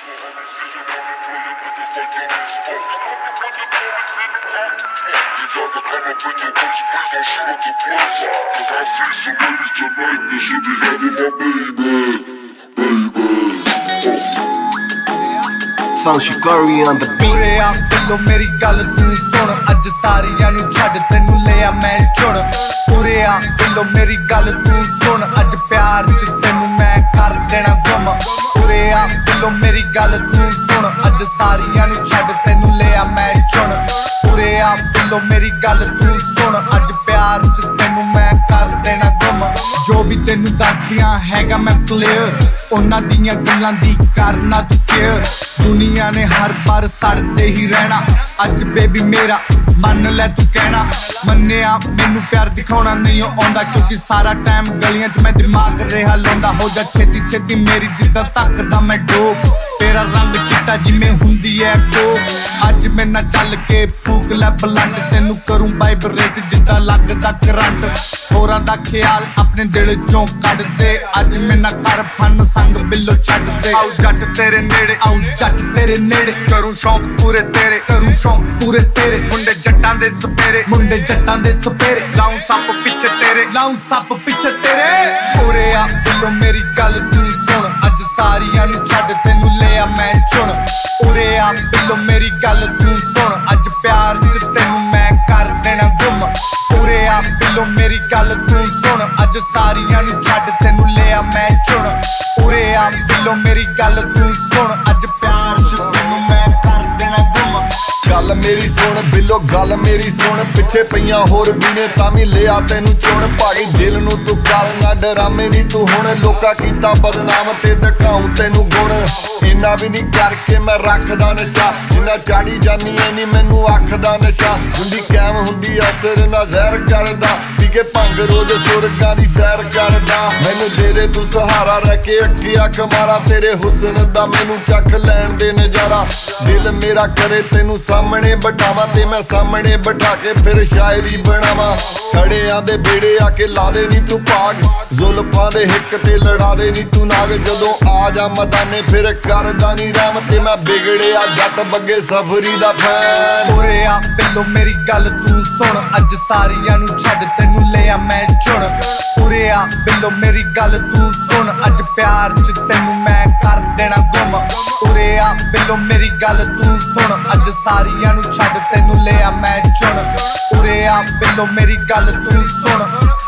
Song Shikari on the beat. ਪੂਰੇ ਆ ਫਿਲੋ ਮੇਰੀ ਗੱਲ ਤੂੰ ਸੁਣ, ਅੱਜ ਸਾਰਿਆਂ ਨੂੰ ਛੱਡ ਤੈਨੂੰ ਲਿਆ ਮੈਂ ਚੁਣ। ਪੂਰੇ ਆ ਫਿਲੋ ਮੇਰੀ ਗੱਲ ਤੂੰ ਸੁਣ, ਅੱਜ ਪਿਆਰ ਚ ਤੈਨੂੰ ਮੈਂ ਕਰ ਦੇਣਾ ਗੁੰਮ। ਪੂਰੇ ਆ ਫਿਲੋ ਮੇਰੀ ਗੱਲ ਤੂੰ ਸੁਣ, ਅੱਜ ਸਾਰਿਆਂ ਨੂੰ ਛੱਡ ਤੈਨੂੰ ਲਿਆ ਮੈਂ ਚੁਣ। ਪੂਰੇ ਆ ਫਿਲੋ ਮੇਰੀ ਗੱਲ ਤੂੰ ਸੁਣ, ਅੱਜ ਪਿਆਰ ਚ ਤੈਨੂੰ ਮੈਂ ਕਰ ਦੇਣਾ ਗੁੰਮ। ਜੋ ਵੀ ਤੈਨੂੰ ਦੱਸਦੀਆਂ ਹੈਗਾ ਮੈਂ ਕਲੀਅਰ, ਉਹਨਾਂ ਦੀਆਂ ਗੱਲਾਂ ਦੀ ਕਰਨਾ ਤੂੰ ਕੇਅਰ। ਦੁਨੀਆ ਨੇ ਹਰ ਬਾਰ ਸੜਦੇ ਹੀ ਰਹਿਣਾ, ਅੱਜ ਬੇਬੀ ਮੇਰਾ ਮੰਨ ਲੈ ਤੂੰ ਕਹਿਣਾ। ਮੰਨਿਆ ਮੈਨੂੰ ਪਿਆਰ ਦਿਖਾਉਣਾ ਨਹੀਂ ਆਉਂਦਾ, ਕਿਉਂਕਿ ਸਾਰਾ ਟਾਈਮ ਗਲੀਆਂ 'ਚ ਮੈਂ ਦਿਮਾਗ ਰਿਹਾ ਲਾਉਂਦਾ। ਹੋ ਜਾ ਛੇਤੀ ਛੇਤੀ ਮੇਰੀ ਜਿੱਦਾਂ ਤੱਕਦਾ ਮੈਂ ਡੋਪ, ਤੇਰਾ ਰੰਗ ਚਿੱਟਾ ਜਿਵੇਂ ਹੁੰਦੀ ਐ ਕੋਕ। ਅੱਜ ਮੇਰੇ ਨਾਲ ਚੱਲ ਕੇ ਫੂਕ ਲੈ ਬਲੰਡ, ਤੈਨੂੰ ਕਰੂੰ ਵਾਈਬਰੇਟ ਜਿੱਦਾਂ ਲੱਗਦਾ ਕਰੰਟ। ਹੋਰਾਂ ਦਾ ਖਿਆਲ ਆਪਣੇ ਦਿਲ ਚੋਂ ਕੱਢ ਦੇ, ਅੱਜ ਮੇਰੇ ਨਾਲ ਕਰ ਫਨ ਸੰਗ ਬਿੱਲੋ ਛੱਡ ਦੇ। ਆਉ ਜੱਟ ਤੇਰੇ ਨੇੜੇ, ਆਉ ਜੱਟ ਤੇਰੇ ਨੇੜੇ, ਕਰੂੰ ਸ਼ੌਂਕ ਪੂਰੇ ਤੇਰੇ, ਕਰੂੰ ਸ਼ੌਂਕ ਪੂਰੇ ਤੇਰੇ। ਮੁੰਡੇ ਜੱਟਾਂ ਦੇ ਸਪੇਰੇ, ਮੁੰਡੇ ਜੱਟਾਂ ਦੇ ਸਪੇਰੇ, ਲਾਉਂ ਸੱਪ ਪਿੱਛੇ ਤੇਰੇ, ਲਾਉਂ ਸੱਪ ਪਿੱਛੇ ਤੇਰੇ। ਪੂਰੇ ਆ ਫਿਲੋ ਮੇਰੀ ਗੱਲ ਤੂੰ ਸੁਣ, ਅੱਜ ਸਾਰਿਆਂ ਨੂੰ ਛੱਡ ਤੈਨੂੰ ਲਿਆ ਮੈਂ ਚੁਣ। ਪੂਰੇ ਆ ਫਿਲੋ ਮੇਰੀ ਗੱਲ ਤੂੰ ਸੁਣ, ਅੱਜ ਪਿਆਰ ਚ ਤੈਨੂੰ ਮੈਂ ਕਰ ਦੇਣਾ ਗੁੰਮ। ਪੂਰੇ ਆ ਫਿਲੋ ਮੇਰੀ ਗੱਲ ਤੂੰ ਸੁਣ, ਅੱਜ ਸਾਰਿਆਂ ਨੂੰ ਛੱਡ ਤੈਨੂੰ ਲਿਆ ਮੈਂ ਚੁਣ। ਪੂਰੇ ਆ ਫਿਲੋ ਮੇਰੀ ਗੱਲ ਤੂੰ ਸੁਣ, ਅੱਜ ਪਿਆਰ ਚ ਤੈਨੂੰ ਮੈਂ ਕਰ ਦੇਣਾ ਗੁੰਮ। ਗੱਲ ਮੇਰੀ ਸੁਣ ਬਿੱਲੋ, ਗੱਲ ਮੇਰੀ ਸੁਣ, ਪਿੱਛੇ ਪਈਆਂ ਹੋਰ ਵੀ ਨੇ ਤਾਂ ਵੀ ਲਿਆ ਤੈਨੂੰ ਚੁਣ। ਭਾਈ ਦਿਲ ਨੂੰ ਤੂੰ ਕਰਨਾ ਡਰਾਮੇ ਨਹੀਂ ਤੂੰ ਹੁਣ, ਲੋਕਾਂ ਕੀਤਾ ਬਦਨਾਮ ਤੇ ਦਿਖਾਉਂ ਤੈਨੂੰ ਗੁਣ। ਇੰਨਾ ਵੀ ਨਹੀਂ ਕਰਕੇ ਮੈਂ ਰੱਖਦਾ ਨਸ਼ਾ, ਜਿੰਨਾ ਚਾੜੀ ਜਾਨੀ ਐ ਨੀ ਮੈਨੂੰ ਅੱਖ ਦਾ ਨਸ਼ਾ। ਹੁੰਦੀ ਕੈਮ ਹੁੰਦੀ ਅਸਰ ਨਾ ਜ਼ਹਿਰ ਕਰਦਾ, ਪੀਕੇ ਭੰਗ ਰੋਜ਼ ਸੁਰਗਾਂ ਦੀ ਸੈਰ ਕਰਦਾ। ਮੈਨੂੰ ਦੇ ਦੇ ਤੂੰ ਸਹਾਰਾ ਰਹਿ ਕੇ ਅੱਖੀ ਅੱਖ ਮਾਰਾ, ਤੇਰੇ ਹੁਸਨ ਦਾ ਮੈਨੂੰ ਚੱਕ ਲੈਣ ਦੇ ਨਜ਼ਾਰਾ। ਦਿਲ ਮੇਰਾ ਕਰੇ ਤੈਨੂੰ ਸਾਹਮਣੇ ਬਿਠਾਵਾਂ, ਤੇ ਮੈਂ ਸਾਹਮਣੇ ਬਿਠਾ ਕੇ ਫਿਰ ਸ਼ਾਇਰੀ ਬਣਾਵਾਂ। ਖੜਿਆਂ ਦੇ ਬੇੜੇ ਆ ਕੇ ਲਾ ਦੇ ਨੀ ਤੂੰ ਭਾਗ, ਜ਼ੁਲਫਾਂ ਦੇ ਹਿੱਕ ਤੇ ਲੜਾ ਦੇ ਨੀ ਤੂੰ ਨਾਗ। ਜਦੋਂ ਆ ਜਾ ਮਦਾਨੇ ਫਿਰ ਕਰਦਾ ਨੀ ਰਾਮ, ਤੇ ਮੈਂ ਵਿਗੜਿਆ ਜੱਟ ਬੱਗੇ ਸਫਰੀ ਦਾ ਫੈਨ। ਪੂਰੇ ਆ ਬਿੱਲੋ ਮੇਰੀ ਗੱਲ ਤੂੰ ਸੁਣ, ਅੱਜ ਸਾਰਿਆਂ ਨੂੰ ਛੱਡ ਤੈਨੂੰ ਲਿਆ ਮੈਂ ਚੁਣ। ਪੂਰੇ ਆ ਬਿੱਲੋ ਮੇਰੀ ਗੱਲ ਤੂੰ ਸੁਣ, ਅੱਜ ਪਿਆਰ ਚ ਤੈਨੂੰ ਮੈਂ ਕਰ ਦੇਣਾ ਗੁੰਮ। ਪੂਰੇ ਆ ਬਿੱਲੋ ਮੇਰੀ ਗੱਲ ਤੂੰ ਸੁਣ, ਅੱਜ ਸਾਰਿਆਂ ਨੂੰ ਛੱਡ ਤੈਨੂੰ ਲਿਆ ਮੈਂ ਚੁਣ। ਪੂਰੇ ਆ ਬਿੱਲੋ ਮੇਰੀ ਗੱਲ ਤੂੰ ਸੁਣ।